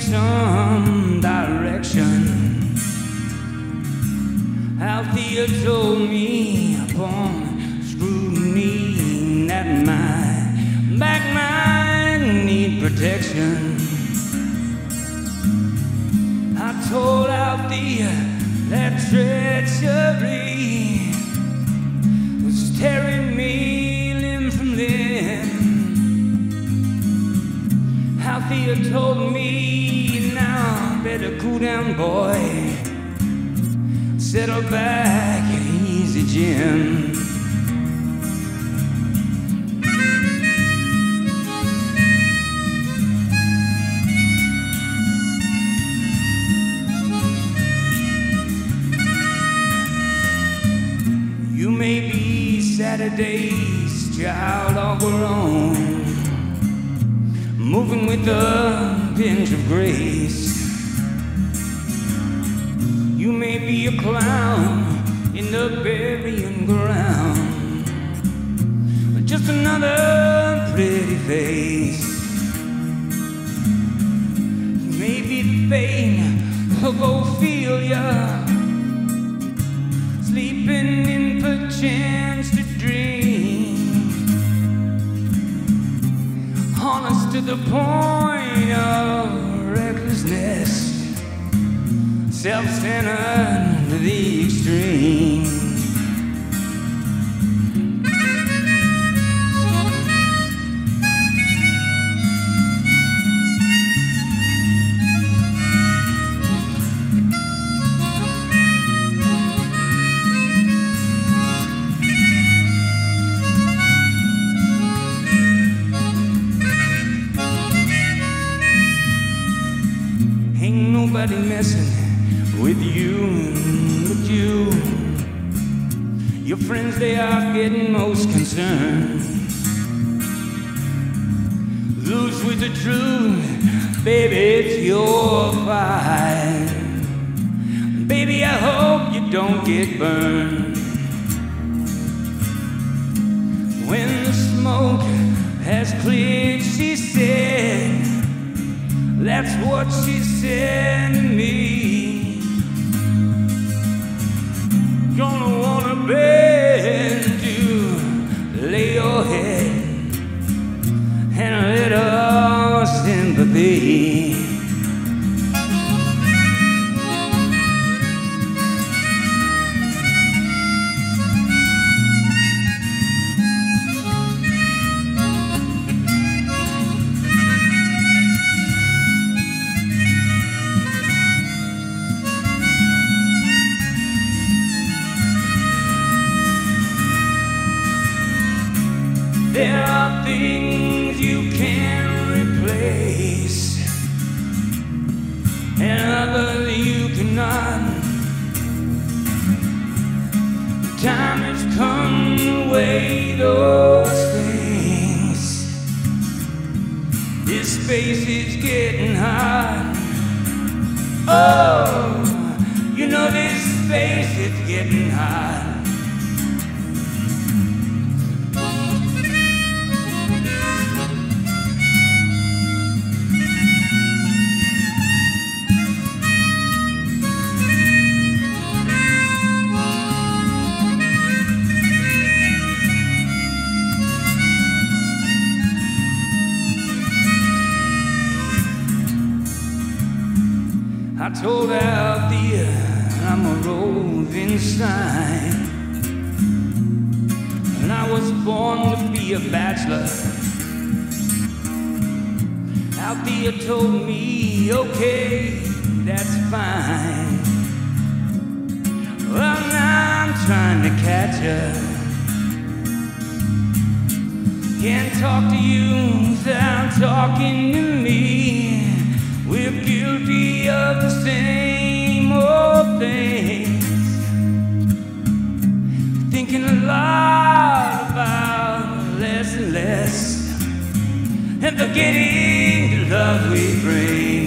some direction. Althea told me upon scrutiny that my back might need protection. I told Althea that treachery was tearing me limb from limb. Althea told me, now better cool down, boy, settle back, easy, Jim. You may be Saturday's child of her own, moving with a pinch of grace. You may be a clown in the burying ground, but just another pretty face. You may be the fame of Ophelia, sleeping in perchance to dream, honest to the point of recklessness, self-centered to the extreme. Ain't nobody messing with you but you. Your friends, they are getting most concerned. Loose with the truth, baby, it's your fight. Baby, I hope you don't get burned. When the smoke has cleared, she said, that's what she said to me. Gonna want a bed to lay your head and a little sympathy. There are things you can't replace, and others you cannot. Time has come to weigh those things. This space is getting hot. Oh, you know this space is getting hot. I told Althea I'm a roving sign, and I was born to be a bachelor. Althea told me, okay, that's fine. Well, now I'm trying to catch her. Can't talk to you without talking to me. We're guilty of the same old things, thinking a lot about less and less, and forgetting the love we bring.